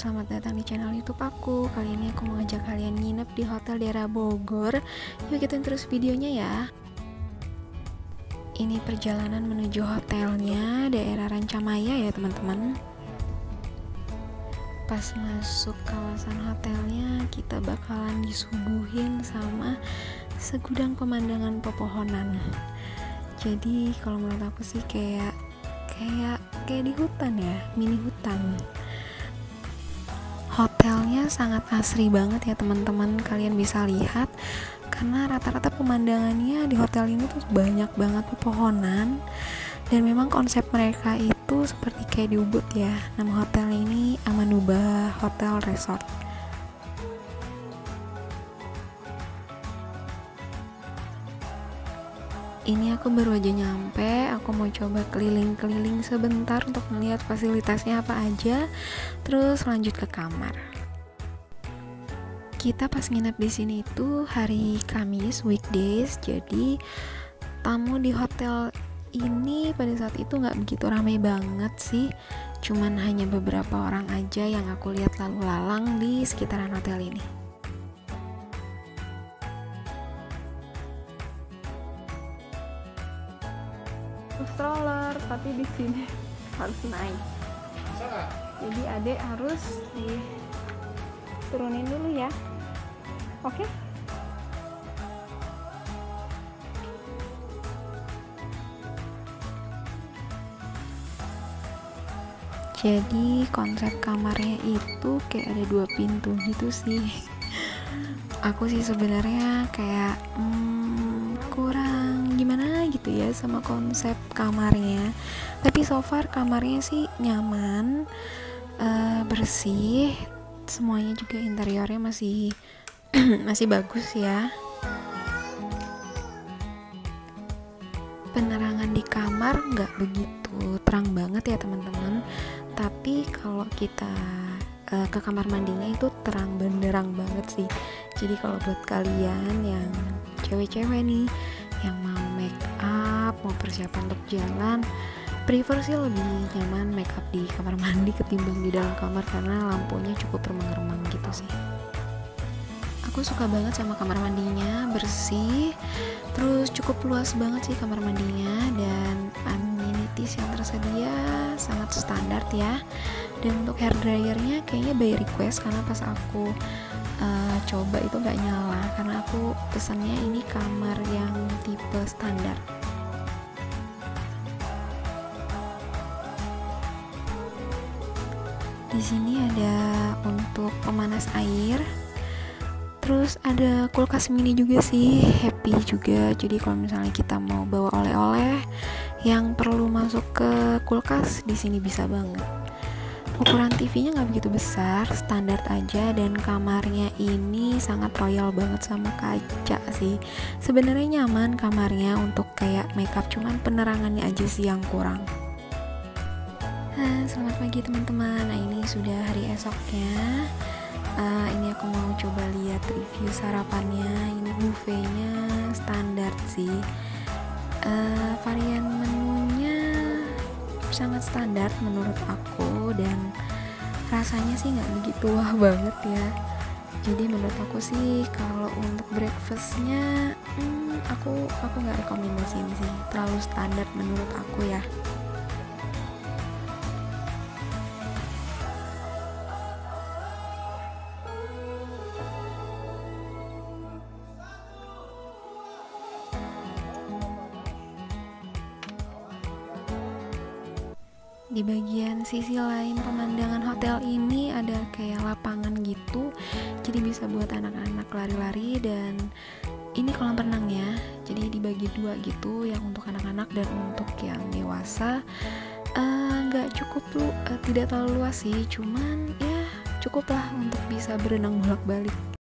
selamat datang di channel YouTube aku. Kali ini aku mau ngajak kalian nginep di hotel daerah Bogor. Yuk ikutin terus videonya ya. Ini perjalanan menuju hotelnya daerah Rancamaya ya teman-teman. Pas masuk kawasan hotelnya, kita bakalan disuguhin sama segudang pemandangan pepohonan. Jadi kalau menurut aku sih kayak di hutan ya, mini hutan. Hotelnya sangat asri banget ya teman-teman, kalian bisa lihat karena rata-rata pemandangannya di hotel ini tuh banyak banget pepohonan, dan memang konsep mereka itu seperti kayak di Ubud ya. Nama hotel ini Amanubah Hotel Resort. Ini aku baru aja nyampe, aku mau coba keliling-keliling sebentar untuk melihat fasilitasnya apa aja, terus lanjut ke kamar. Kita pas nginep di sini itu hari Kamis, weekdays, jadi tamu di hotel ini pada saat itu nggak begitu ramai banget sih, cuman hanya beberapa orang aja yang aku lihat lalu lalang di sekitaran hotel ini. Stroller, tapi di sini harus naik. Jadi adek harus diturunin dulu ya. Oke? Jadi konsep kamarnya itu kayak ada 2 pintu gitu sih. Aku sih sebenarnya kayak kurang gimana gitu ya sama konsep kamarnya, tapi so far kamarnya sih nyaman, bersih, semuanya juga interiornya masih masih bagus ya. Penerangan di kamar nggak begitu terang banget ya teman-teman, tapi kalau kita ke kamar mandinya itu terang benderang banget sih. Jadi kalau buat kalian yang cewek-cewek nih yang mau make up, mau persiapan untuk jalan, prefer sih lebih nyaman make up di kamar mandi ketimbang di dalam kamar karena lampunya cukup remang-remang gitu sih. Aku suka banget sama kamar mandinya, bersih, terus cukup luas banget sih kamar mandinya, dan amenities yang tersedia sangat standar ya. Dan untuk hair dryernya kayaknya by request karena pas aku coba itu nggak nyala karena aku pesannya ini kamar yang tipe standar. Di sini ada untuk pemanas air, terus ada kulkas mini juga sih, happy juga. Jadi kalau misalnya kita mau bawa oleh-oleh yang perlu masuk ke kulkas, di sini bisa banget. Ukuran TV-nya nggak begitu besar, standar aja, dan kamarnya ini sangat royal banget sama kaca sih. Sebenarnya nyaman kamarnya untuk kayak makeup, cuman penerangannya aja sih yang kurang. Selamat pagi teman-teman. Nah ini sudah hari esoknya. Ini aku mau coba lihat review sarapannya. Ini buffetnya standar sih. Varian menunya sangat standar menurut aku, dan rasanya sih nggak begitu wah banget ya. Jadi menurut aku sih kalau untuk breakfastnya aku nggak rekomendasiin sih, terlalu standar menurut aku ya. Di bagian sisi lain pemandangan hotel ini ada kayak lapangan gitu, jadi bisa buat anak-anak lari-lari, dan ini kolam renangnya jadi dibagi 2 gitu, yang untuk anak-anak dan untuk yang dewasa. Nggak cukup tidak terlalu luas sih, cuman ya cukup lah untuk bisa berenang bolak-balik.